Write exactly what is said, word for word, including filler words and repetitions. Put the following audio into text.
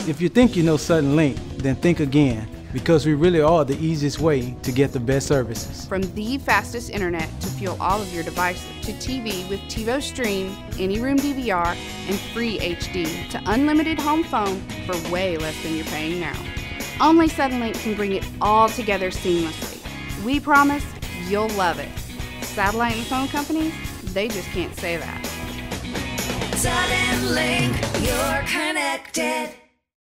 If you think you know Sudden Link, then think again, because we really are the easiest way to get the best services. From the fastest internet to fuel all of your devices, to T V with TiVo Stream, any room D V R, and free H D, to unlimited home phone for way less than you're paying now. Only Sudden Link can bring it all together seamlessly. We promise you'll love it. Satellite and phone companies, they just can't say that. Sudden Link, you're connected.